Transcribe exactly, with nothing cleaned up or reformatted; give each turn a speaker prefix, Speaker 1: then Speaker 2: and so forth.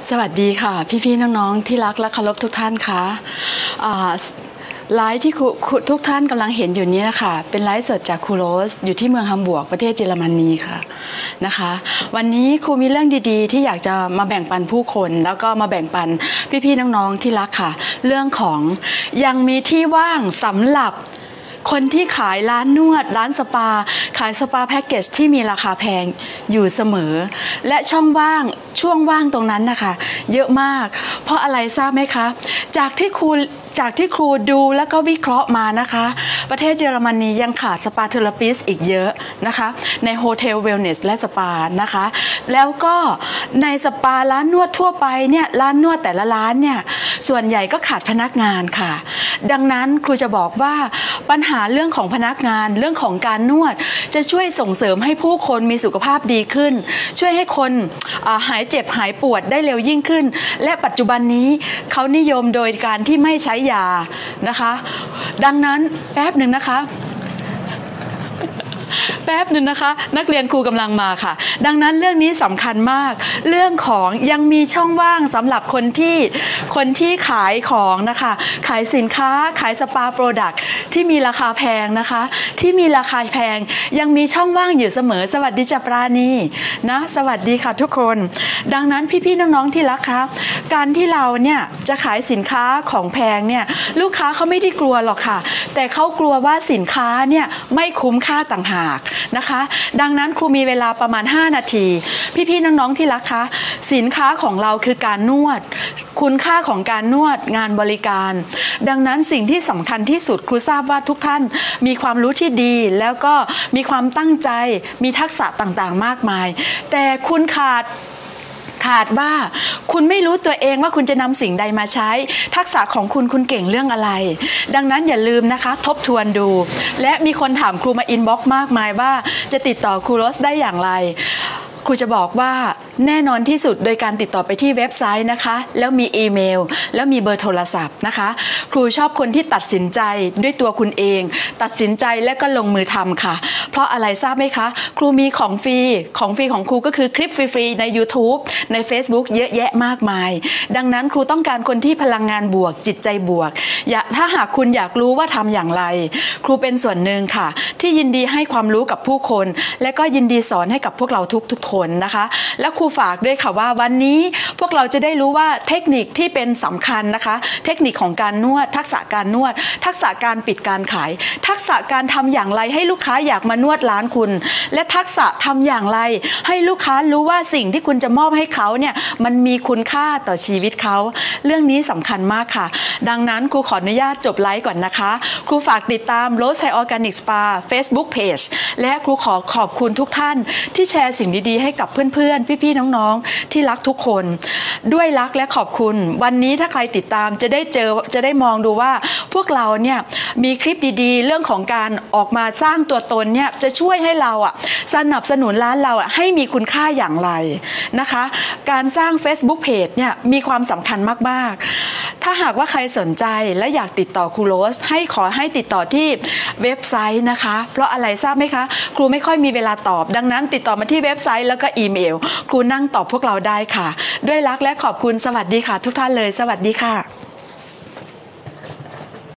Speaker 1: สวัสดีค่ะพี่ๆน้องๆที่รักและเคารพทุกท่านค่ะไลฟ์ที่ทุกท่านกำลังเห็นอยู่นี้นะคะเป็นไลฟ์สดจากครูโรสอยู่ที่เมืองฮัมบูร์กประเทศเยอรมนีค่ะนะคะวันนี้ครูมีเรื่องดีๆที่อยากจะมาแบ่งปันผู้คนแล้วก็มาแบ่งปันพี่ๆน้องๆที่รักค่ะเรื่องของยังมีที่ว่างสำหรับคนที่ขายร้านนวดร้านสปาขายสปาแพ็กเกจที่มีราคาแพงอยู่เสมอและช่องว่างช่วงว่างตรงนั้นนะคะเยอะมากเพราะอะไรทราบไหมคะจากที่ครูจากที่ครูดูแล้วก็วิเคราะห์มานะคะประเทศเยอรมนียังขาดสปาเทอราปิสต์อีกเยอะนะคะในโฮเทลเวลเนสและสปานะคะแล้วก็ในสปาร้านนวดทั่วไปเนี่ยร้านนวดแต่ละร้านเนี่ยส่วนใหญ่ก็ขาดพนักงานค่ะดังนั้นครูจะบอกว่าปัญหาเรื่องของพนักงานเรื่องของการนวดจะช่วยส่งเสริมให้ผู้คนมีสุขภาพดีขึ้นช่วยให้คนหายเจ็บหายปวดได้เร็วยิ่งขึ้นและปัจจุบันนี้เขานิยมโดยการที่ไม่ใช้ยานะคะดังนั้นแป๊บหนึ่งนะคะแป๊บหนึ่งนะคะนักเรียนครูกำลังมาค่ะดังนั้นเรื่องนี้สำคัญมากเรื่องของยังมีช่องว่างสำหรับคนที่คนที่ขายของนะคะขายสินค้าขายสปาโปรดักต์ที่มีราคาแพงนะคะที่มีราคาแพงยังมีช่องว่างอยู่เสมอสวัสดีจ้ะปราณีนะสวัสดีค่ะทุกคนดังนั้นพี่ๆน้องๆที่รักคะการที่เราเนี่ยจะขายสินค้าของแพงเนี่ยลูกค้าเขาไม่ได้กลัวหรอกค่ะแต่เขากลัวว่าสินค้าเนี่ยไม่คุ้มค่าต่างหากนะคะดังนั้นครูมีเวลาประมาณห้านาทีพี่ๆน้องๆที่รักคะสินค้าของเราคือการนวดคุณค่าของการนวดงานบริการดังนั้นสิ่งที่สำคัญที่สุดครูทราบว่าทุกท่านมีความรู้ที่ดีแล้วก็มีความตั้งใจมีทักษะต่างๆมากมายแต่คุณขาดขาดว่าคุณไม่รู้ตัวเองว่าคุณจะนำสิ่งใดมาใช้ทักษะของคุณคุณเก่งเรื่องอะไรดังนั้นอย่าลืมนะคะทบทวนดูและมีคนถามครูมาอินบ็อกซ์มากมายว่าจะติดต่อครูโรสได้อย่างไรครูจะบอกว่าแน่นอนที่สุดโดยการติดต่อไปที่เว็บไซต์นะคะแล้วมีอีเมลแล้วมีเบอร์โทรศัพท์นะคะครูชอบคนที่ตัดสินใจด้วยตัวคุณเองตัดสินใจและก็ลงมือทำค่ะเพราะอะไรทราบไหมคะครูมีของฟรีของฟรีของครูก็คือคลิปฟรีๆใน ยูทูบ ใน เฟซบุ๊ก เยอะแยะมากมายดังนั้นครูต้องการคนที่พลังงานบวกจิตใจบวกอยากถ้าหากคุณอยากรู้ว่าทำอย่างไรครูเป็นส่วนหนึ่งค่ะที่ยินดีให้ความรู้กับผู้คนและก็ยินดีสอนให้กับพวกเราทุกๆคนนะคะและครูฝากด้วยค่ะว่าวันนี้พวกเราจะได้รู้ว่าเทคนิคที่เป็นสำคัญนะคะเทคนิคของการนวดทักษะการนวดทักษะการปิดการขายทักษะการทำอย่างไรให้ลูกค้าอยากมานวดร้านคุณและทักษะทำอย่างไรให้ลูกค้ารู้ว่าสิ่งที่คุณจะมอบให้เขาเนี่ยมันมีคุณค่าต่อชีวิตเขาเรื่องนี้สำคัญมากค่ะดังนั้นครูขออนุญาตจบไลฟ์ก่อนนะคะครูฝากติดตาม Rose Thai Organic Spa Facebook Page และครูขอขอบคุณทุกท่านที่แชร์สิ่งดีๆให้กับเพื่อนๆพี่ๆน้องๆที่รักทุกคนด้วยรักและขอบคุณวันนี้ถ้าใครติดตามจะได้เจอจะได้มองดูว่าพวกเราเนี่ยมีคลิปดีๆเรื่องของการออกมาสร้างตัวตนเนี่ยจะช่วยให้เราอ่ะสนับสนุนร้านเราอ่ะให้มีคุณค่าอย่างไรนะคะการสร้าง Facebook Page เนี่ยมีความสำคัญมากๆถ้าหากว่าใครสนใจและอยากติดต่อครูโรสให้ขอให้ติดต่อที่เว็บไซต์นะคะเพราะอะไรทราบไหมคะครูไม่ค่อยมีเวลาตอบดังนั้นติดต่อมาที่เว็บไซต์แล้วก็อีเมลครูนั่งตอบพวกเราได้ค่ะด้วยรักและขอบคุณสวัสดีค่ะทุกท่านเลยสวัสดีค่ะ